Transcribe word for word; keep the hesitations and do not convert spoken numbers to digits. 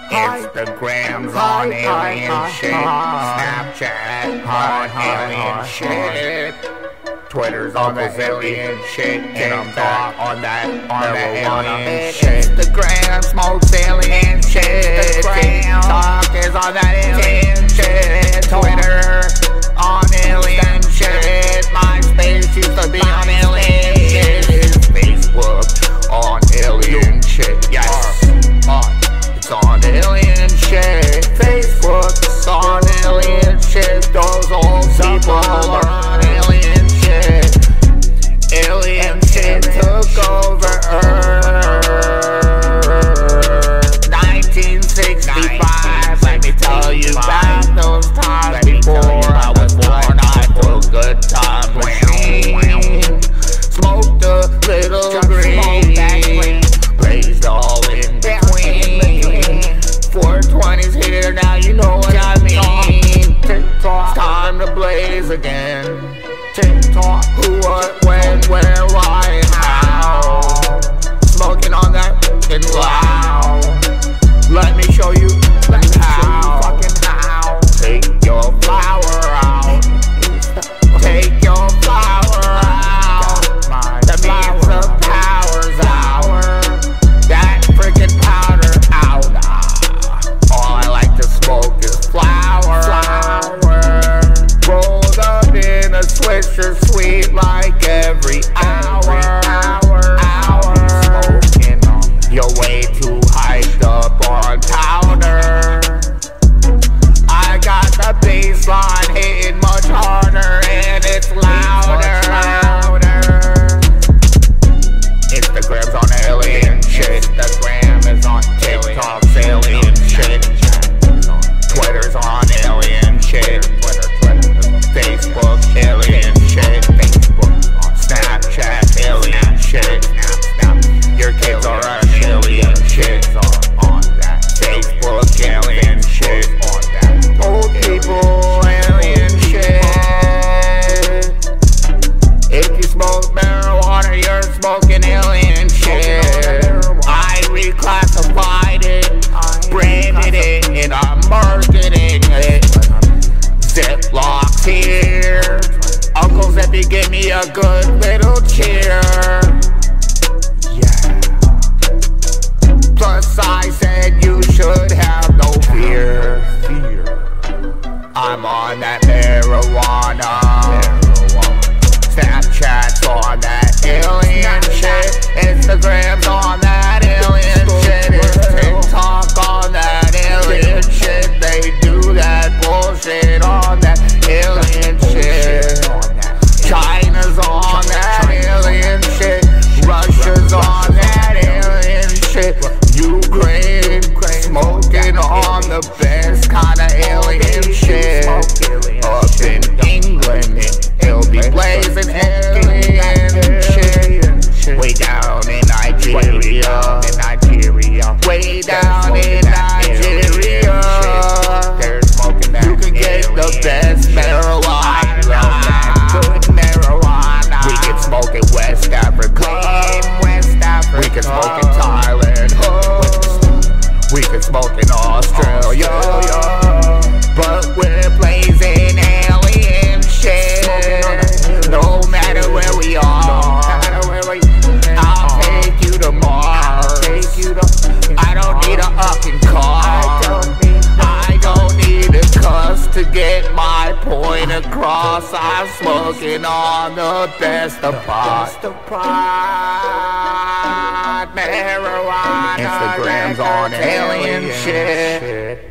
Instagram's on alien shit. Snapchat on alien shit. Twitter's on the alien shit. TikTok on that on that alien shit. Instagram smokes alien shit. TikTok is on that alien shit. Twitter on alien shit. MySpace used to be on alien shit. Facebook on alien shit. Yes, it's on alien shit. Facebook's on alien shit. Those old people are on alien shit. Alien shit took over Earth. nineteen sixty-five. Let me tell you about those times before I was born. I took good time machine. Smoked a little green. Blazed all in between. four twenties here, now you know what I mean. TikTok, time to blaze again. TikTok, who, what, when, where, why, and how. Smoking on that fucking loud. Let me show you how. Fucking how. Take your flower out. Take your flower out. That means the power's out. That freaking powder out. All I like to smoke is flower. Rolled up in a Swisher Sweet like every hour. Hour. Smoking on. You're way too hyped up on powder. I got the bass line hitting much harder and it's louder. Instagram's on alien shit. Instagram is on TikTok's alien shit. Twitter's on alien shit. Facebook alien shit. Snapchat alien shit. Your kids are on alien shit. Facebook alien shit. Old people alien shit. If you smoke marijuana, you're smoking alien shit. I reclassified it, branded it, and I'm marketing it. Ziplok's here. Uncle Zippy give me a good little cheer. Yeah. Plus I said you should have no fear. I'm on that marijuana. Snapchat's on that alien shit. Instagram's on that alien shit. It's TikTok on that alien shit. They do that bullshit on that alien shit. China's on that alien shit. Russia's on that alien shit. Ukraine smoking on the best kind of alien shit. Up in England, it'll be blazing alien shit. Way down in Nigeria, way down in Nigeria, they're smoking that. You can get the best marijuana, good marijuana. We can smoke in West Africa, we can smoke in Thailand, we can smoke in Australia, but we're blazing alien shit. No matter where we are, I'll take you to Mars. I don't need a fucking car. I don't need a cuss to get my point across. I'm smoking on the best of pot. Marijuana. Instagram's on alien shit.